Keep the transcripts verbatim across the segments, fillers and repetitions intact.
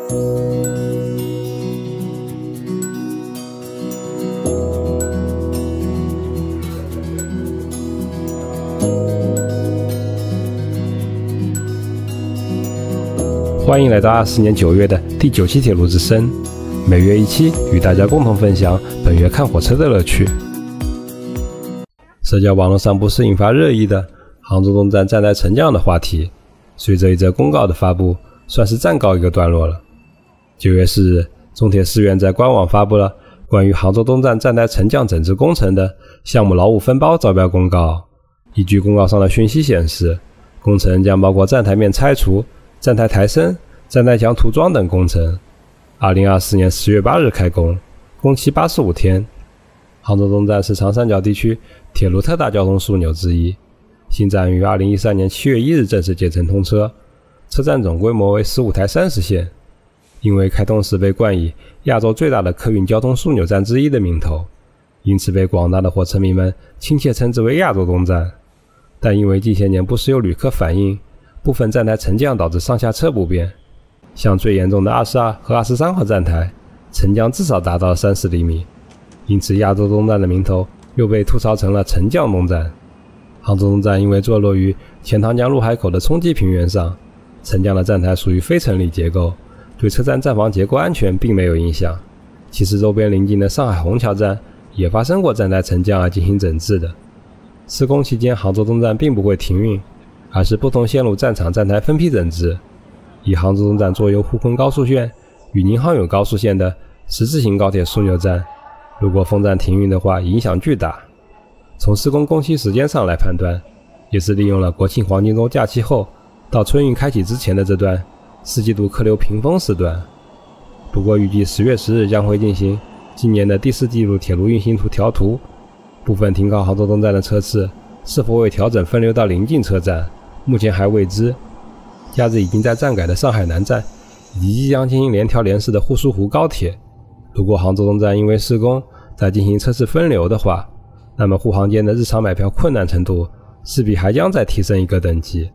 欢迎来到二四年九月的第九期铁路之声，每月一期，与大家共同分享本月看火车的乐趣。社交网络上不时引发热议的杭州东站站台沉降的话题，随着一则公告的发布，算是暂告一个段落了。九月四日，中铁思源在官网发布了关于杭州东站站台沉降整治工程的项目劳务分包招标公告。依据公告上的讯息显示，工程将包括站台面拆除、站台抬升、站台墙涂装等工程。二零二四年十月八日开工，工期八十五天。杭州东站是长三角地区铁路特大交通枢纽之一，新站于二零一三年七月一日正式建成通车，车站总规模为十五台三十线。因为开通时被冠以亚洲最大的客运交通枢纽站之一的名头，因此被广大的火车迷们亲切称之为亚洲东站。但因为近些年不时有旅客反映部分站台沉降导致上下车不便，像最严重的二十二和二十三号站台沉降至少达到了三十厘米，因此亚洲东站的名头又被吐槽成了沉降东站。杭州东站因为坐落于钱塘江入海口的冲积平原上，沉降的站台属于非成立结构，对车站站房结构安全并没有影响。其实周边邻近的上海虹桥站也发生过站台沉降而进行整治的。施工期间，杭州东站并不会停运，而是不同线路站场站台分批整治。以杭州东站作由沪昆高速线与宁杭甬高速线的十字型高铁枢纽站，如果封站停运的话，影响巨大。从施工工期时间上来判断，也是利用了国庆黄金周假期后到春运开启之前的这段四季度客流平峰时段。不过预计十月十日将会进行今年的第四季度铁路运行图调图，部分停靠杭州东站的车次是否会调整分流到邻近车站，目前还未知。假日已经在站改的上海南站以及即将进行联调联试的沪苏湖高铁，如果杭州东站因为施工再进行车次分流的话，那么沪杭间的日常买票困难程度势必还将再提升一个等级。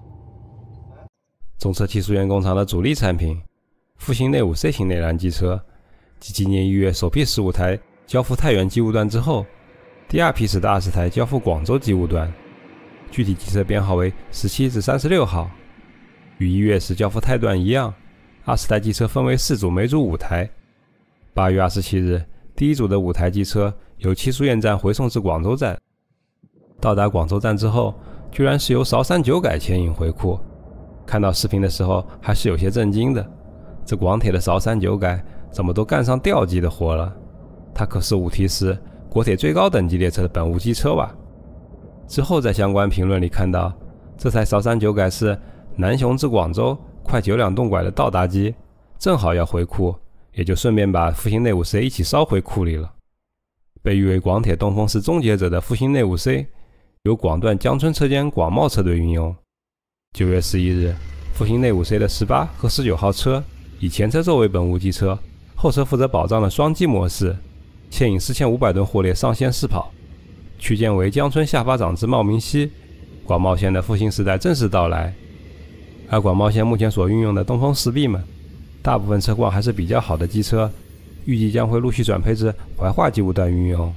中车汽数源工厂的主力产品复兴内五 C 型内燃机车，继今年一月首批十五台交付太原机务段之后，第二批次的二十台交付广州机务段，具体机车编号为十七至三十六号。与一月时交付太段一样，二十台机车分为四组，每组五台。八月二十七日，第一组的五台机车由汽书院站回送至广州站。到达广州站之后，居然是由韶山九改牵引回库。看到视频的时候还是有些震惊的，这广铁的韶山九改怎么都干上吊机的活了？它可是五 T 四国铁最高等级列车的本务机车哇！之后在相关评论里看到，这台韶山九改是南雄至广州快九两动拐的到达机，正好要回库，也就顺便把复兴内五 C 一起烧回库里了。被誉为广铁东风式终结者的复兴内五 C， 由广段江村车间广贸车队运用。九月十一日，复兴内五 C 的十八和十九号车以前车作为本务机车，后车负责保障的双机模式，牵引四千五百吨货列上线试跑，区间为江村下发长至茂名西，广贸线的复兴时代正式到来。而广贸线目前所运用的东风四 B 们，大部分车况还是比较好的机车，预计将会陆续转配至怀化机务段运用。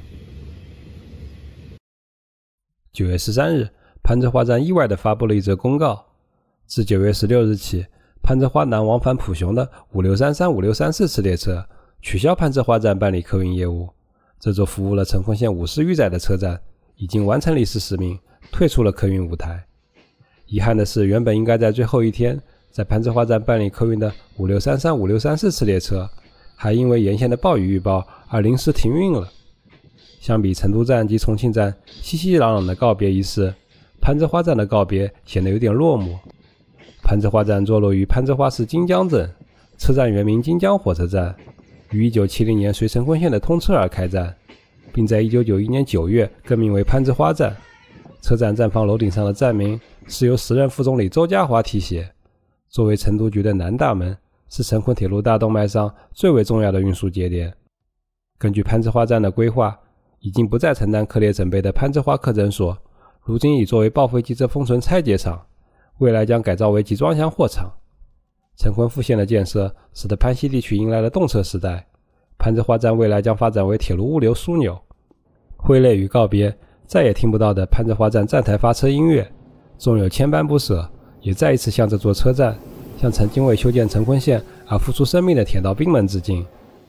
九月十三日，攀枝花站意外地发布了一则公告，自九月十六日起，攀枝花南往返浦雄的五六三三、五六三四次列车取消攀枝花站办理客运业务。这座服务了成昆线五十余载的车站已经完成历史使命，退出了客运舞台。遗憾的是，原本应该在最后一天在攀枝花站办理客运的五六三三、五六三四次列车，还因为沿线的暴雨预报而临时停运了。相比成都站及重庆站熙熙攘攘的告别仪式，攀枝花站的告别显得有点落寞。攀枝花站坐落于攀枝花市金江镇，车站原名金江火车站，于一九七零年随成昆线的通车而开站，并在一九九一年九月更名为攀枝花站。车站站房楼顶上的站名是由时任副总理周家华题写。作为成都局的南大门，是成昆铁路大动脉上最为重要的运输节点。根据攀枝花站的规划，已经不再承担客列整备的攀枝花客诊所，如今已作为报废机车封存拆解厂，未来将改造为集装箱货场。 成昆复线的建设，使得潘西地区迎来了动车时代。攀枝花站未来将发展为铁路物流枢纽。挥泪与告别，再也听不到的攀枝花站站台发车音乐，纵有千般不舍，也再一次向这座车站，向曾经为修建成昆线而付出生命的铁道兵们致敬。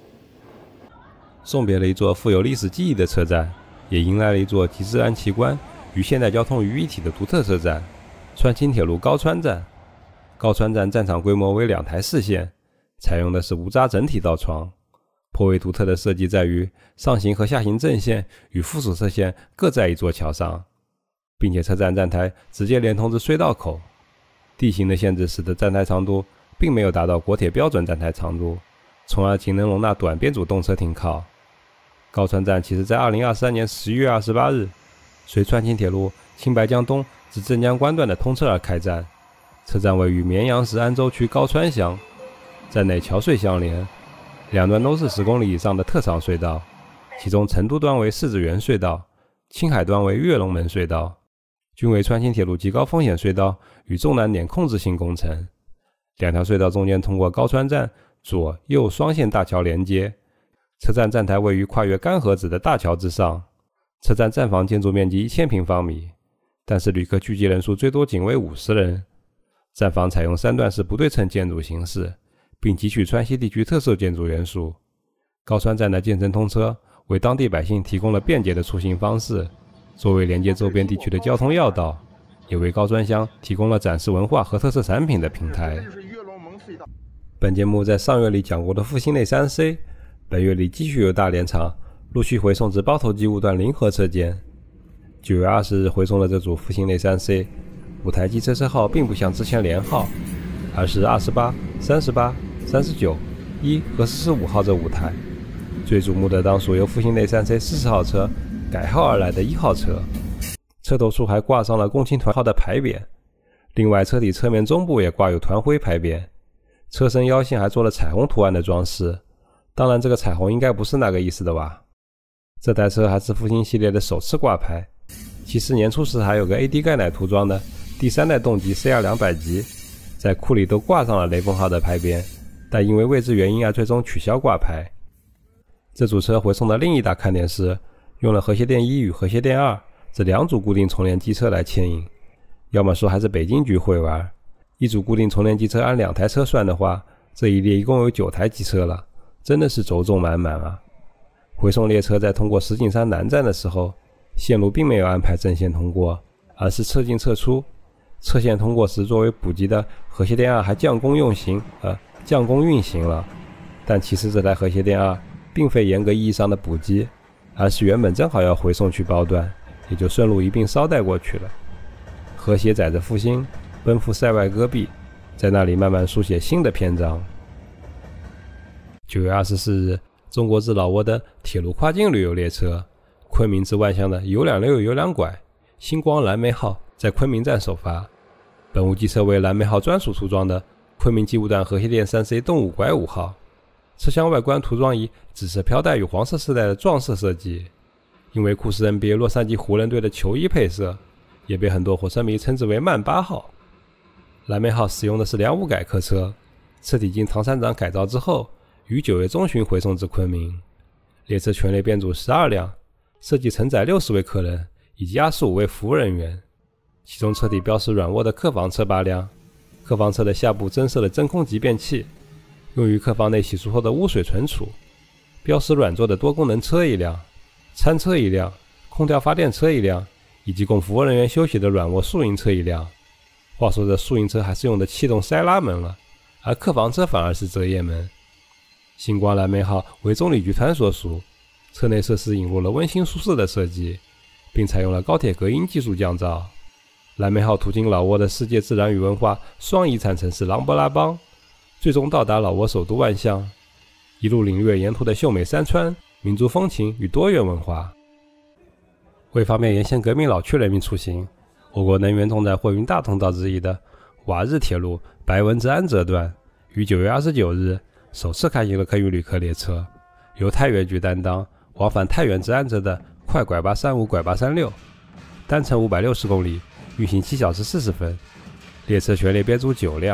送别了一座富有历史记忆的车站，也迎来了一座集治安奇观与现代交通于一体的独特车站——川青铁路高川站。高川站站场规模为两台四线，采用的是无渣整体道床。颇为独特的设计在于上行和下行正线与附属车线各在一座桥上，并且车站站台直接连通至隧道口。地形的限制使得站台长度并没有达到国铁标准站台长度，从而仅能容纳短编组动车停靠。高川站其实在二零二三年十一月二十八日，随川青铁路青白江东至镇江关段的通车而开站。车站位于绵阳市安州区高川乡，站内桥隧相连，两端都是十公里以上的特长隧道，其中成都端为四子园隧道，青海端为跃龙门隧道，均为川青铁路极高风险隧道与重难点控制性工程。两条隧道中间通过高川站左右双线大桥连接，车站站台位于跨越干河子的大桥之上。车站站房建筑面积一千平方米，但是旅客聚集人数最多仅为五十人。站房采用三段式不对称建筑形式，并汲取川西地区特色建筑元素。高川站的建成通车，为当地百姓提供了便捷的出行方式，作为连接周边地区的交通要道，也为高川乡提供了展示文化和特色产品的平台。本节目在上月里讲过的复兴内三 C， 本月里继续由大连厂陆续回送至包头机务段临河车间。九月二十日回送的这组复兴内三 C， 五台机车车号并不像之前连号，而是二十八、三十八、三十九、一和四十五号这五台。最瞩目的当属由复兴内三 C 四十号车改号而来的一号车，车头处还挂上了共青团号的牌匾，另外车体侧面中部也挂有团徽牌匾，车身腰线还做了彩虹图案的装饰。当然这个彩虹应该不是那个意思的吧。这台车还是复兴系列的首次挂牌，其实年初时还有个 A D 钙奶涂装的第三代动机 C R 两百 级，在库里都挂上了雷锋号的牌匾，但因为位置原因而最终取消挂牌。这组车回送的另一大看点是用了和谐电一与和谐电二这两组固定重联机车来牵引，要么说还是北京局会玩。一组固定重联机车按两台车算的话，这一列一共有九台机车了，真的是轴重满满啊。回送列车在通过石景山南站的时候，线路并没有安排正线通过，而是侧进侧出。侧线通过时作为补给的和谐电二还降工用行呃降工运行了，但其实这台和谐电二并非严格意义上的补给，而是原本正好要回送去包段，也就顺路一并捎带过去了。和谐载着复兴奔赴塞外戈壁，在那里慢慢书写新的篇章。九月二十四日，中国至老挝的铁路跨境旅游列车昆明至万象的有两溜有两拐星光蓝莓号在昆明站首发。本务机车为蓝莓号专属涂装的昆明机务段和谐电 三 C 动五拐五号，车厢外观涂装以紫色飘带与黄色丝带的撞色设计，因为酷似 N B A 洛杉矶湖人队的球衣配色，也被很多火车迷称之为曼巴号。蓝莓号使用的是两五改客车，车体经唐山长改造之后，于九月中旬回送至昆明。列车全列编组十二辆，设计承载六十位客人以及二十五位服务人员，其中车体标识软卧的客房车八辆，客房车的下部增设了真空集变器，用于客房内洗漱后的污水存储。标识软座的多功能车一辆，餐车一辆，空调发电车一辆，以及供服务人员休息的软卧宿营车一辆。话说这宿营车还是用的气动塞拉门了，而客房车反而是折页门。星光蓝莓号为中旅集团所属，车内设施引入了温馨舒适的设计，并采用了高铁隔音技术降噪。蓝莓号途经老挝的世界自然与文化双遗产城市琅勃拉邦，最终到达老挝首都万象，一路领略沿途的秀美山川、民族风情与多元文化。为方便沿线革命老区人民出行，我国能源重载货运大通道之一的瓦日铁路白文至安泽段于九月二十九日首次开行了客运旅客列车，由太原局担当往返太原至安泽的快拐八三五拐八三六，单程五百六十公里，运行七小时四十分。列车全列编组九辆，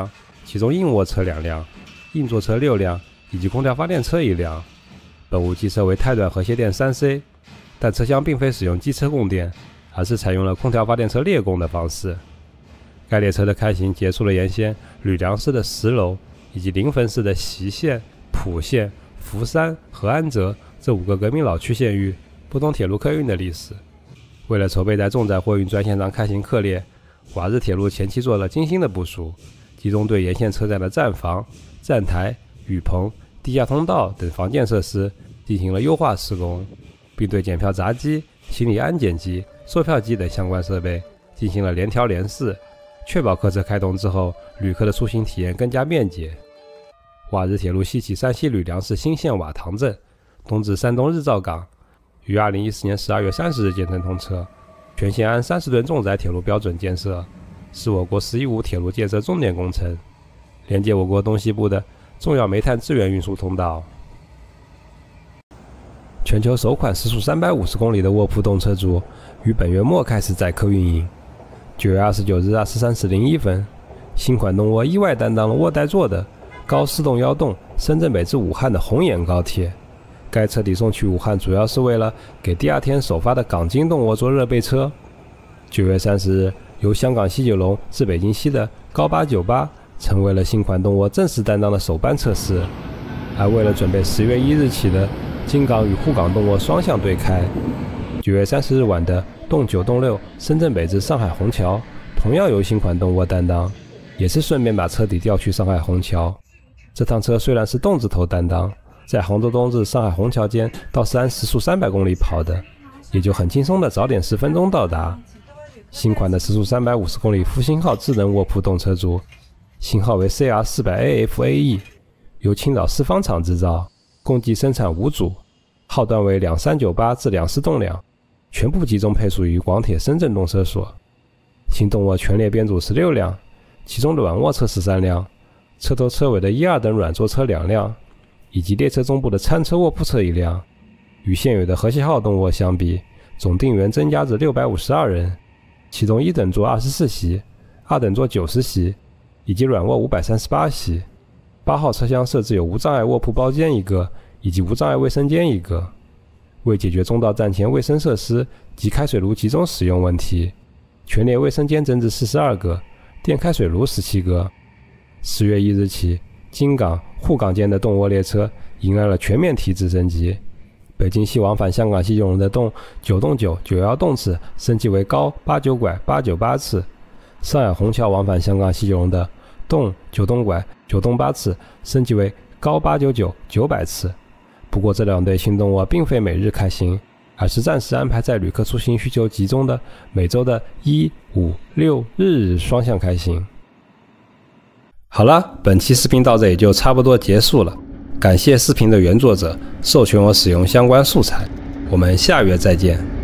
其中硬卧车两辆，硬座车六辆，以及空调发电车一辆。本无机车为钛短和谐电 三 C， 但车厢并非使用机车供电，而是采用了空调发电车列供的方式。该列车的开行结束了沿线吕梁市的石楼以及临汾市的习县、蒲县、福山和安泽这五个革命老区县域不同铁路客运的历史。为了筹备在重载货运专线上开行客列，瓦日铁路前期做了精心的部署，集中对沿线车站的站房、站台、雨棚、地下通道等防建设施进行了优化施工，并对检票闸机、行李安检机、售票机等相关设备进行了联调联试，确保客车开通之后旅客的出行体验更加便捷。瓦日铁路西起山西吕梁市新县瓦塘镇，东至山东日照港，于二零一四年十二月三十日建成通车，全线按三十吨重载铁路标准建设，是我国“十一五”铁路建设重点工程，连接我国东西部的重要煤炭资源运输通道。全球首款时速三百五十公里的卧铺动车组于本月末开始载客运营。九月二十九日二十三时零一分，新款动卧意外担当了卧带座的高四洞幺洞深圳北至武汉的红眼高铁。该车抵送去武汉主要是为了给第二天首发的港津动卧做热备车。九月三十日，由香港西九龙至北京西的高八九八成为了新款动卧正式担当的首班测试。而为了准备十月一日起的京港与沪港动卧双向对开，九月三十日晚的动九动六深圳北至上海虹桥同样由新款动卧担当，也是顺便把车底调去上海虹桥。这趟车虽然是动字头担当，在杭州东至上海虹桥间倒是按时速三百公里跑的，也就很轻松的早点十分钟到达。新款的时速三百五十公里复兴号智能卧铺动车组，型号为 C R 四百 A F A E， 由青岛四方厂制造，共计生产五组，号段为两三九八至两四栋两，全部集中配属于广铁深圳动车所。新动卧全列编组十六辆，其中软卧车十三辆，车头车尾的一二等软座车两辆，以及列车中部的餐车卧铺车一辆。与现有的和谐号动卧相比，总定员增加至六百五十二人，其中一等座二十四席，二等座九十席，以及软卧五百三十八席。八号车厢设置有无障碍卧铺包间一个，以及无障碍卫生间一个。为解决中到站前卫生设施及开水炉集中使用问题，全列卫生间增至四十二个，电开水炉十七个。十月一日起，京港、沪港间的动卧列车迎来了全面体制升级。北京西往返香港西九龙的动九洞九九幺洞次升级为高八九拐八九八次，上海虹桥往返香港西九龙的动九洞拐九洞八次升级为高八九九九百次。不过这两对新动卧并非每日开行，而是暂时安排在旅客出行需求集中的每周的一、五、六日双向开行。好了，本期视频到这里就差不多结束了，感谢视频的原作者授权我使用相关素材，我们下月再见。